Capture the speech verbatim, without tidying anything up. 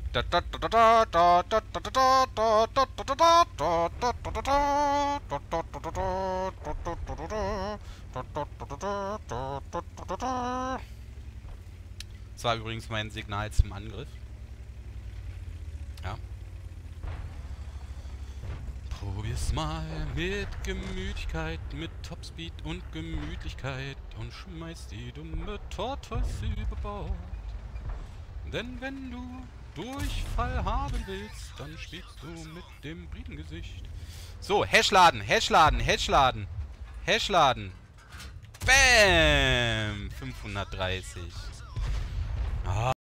Das war übrigens mein Signal zum Angriff. Ja. Probier's mal mit Gemütlichkeit, mit Topspeed und Gemütlichkeit und schmeiß die dumme Tortoise über Bord. Denn wenn du Durchfall haben willst, dann spielst du mit dem Bridengesicht. So, Hashladen, Hashladen, Hashladen, Hashladen. Bam! fünfhundertdreißig. Ah.